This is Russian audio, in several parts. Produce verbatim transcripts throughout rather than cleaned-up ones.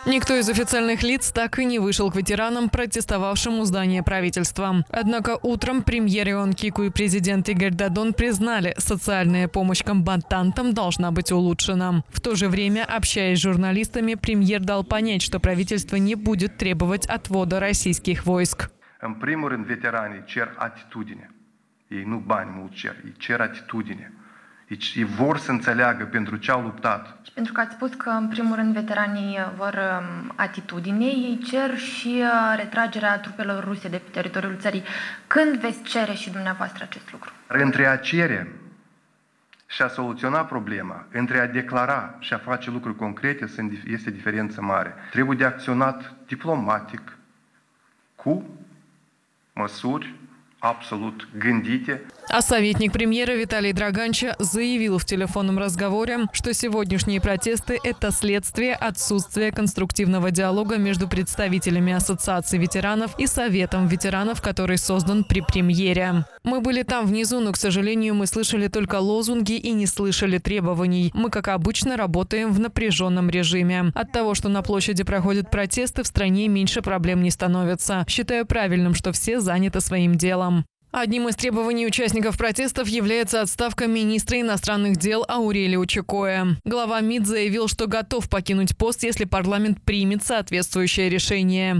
Никто из официальных лиц так и не вышел к ветеранам, протестовавшим у здания правительства. Однако утром премьер Ион Кику и президент Игорь Дадон признали, социальная помощь комбатантам должна быть улучшена. В то же время, общаясь с журналистами, премьер дал понять, что правительство не будет требовать отвода российских войск. În primul rând, veteranii cer atitudine. Ei nu bani mult cer, ei cer atitudine. Ei vor să înțeleagă pentru ce au luptat. Pentru că ați spus că, în primul rând, veteranii vor atitudine, ei cer și retragerea trupelor ruse de pe teritoriul țării. Când veți cere și dumneavoastră acest lucru? Între a cere și a soluționa problema, între a declara și a face lucruri concrete, este diferență mare. Trebuie de acționat diplomatic, cu măsuri абсолютно гандите. А советник премьера Виталий Драганча заявил в телефонном разговоре, что сегодняшние протесты – это следствие отсутствия конструктивного диалога между представителями Ассоциации ветеранов и Советом ветеранов, который создан при премьере. Мы были там внизу, но, к сожалению, мы слышали только лозунги и не слышали требований. Мы, как обычно, работаем в напряженном режиме. От того, что на площади проходят протесты, в стране меньше проблем не становится. Считаю правильным, что все заняты своим делом. Одним из требований участников протестов является отставка министра иностранных дел Аурелио Чикоя. Глава МИД заявил, что готов покинуть пост, если парламент примет соответствующее решение.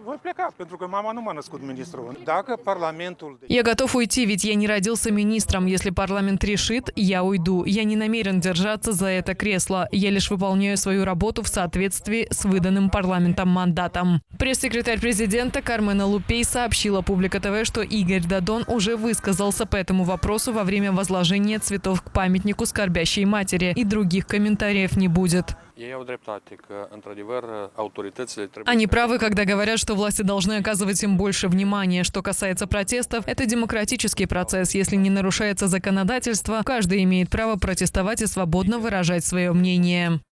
Я готов уйти, ведь я не родился министром. Если парламент решит, я уйду. Я не намерен держаться за это кресло. Я лишь выполняю свою работу в соответствии с выданным парламентом мандатом. Пресс-секретарь президента Кармена Лупей сообщила Публика ТВ, что Игорь Дадон уже высказался по этому вопросу во время возложения цветов к памятнику скорбящей матери, и других комментариев не будет. Они правы, когда говорят, что власти должны оказывать им больше внимания. Что касается протестов, это демократический процесс. Если не нарушается законодательство, каждый имеет право протестовать и свободно выражать свое мнение.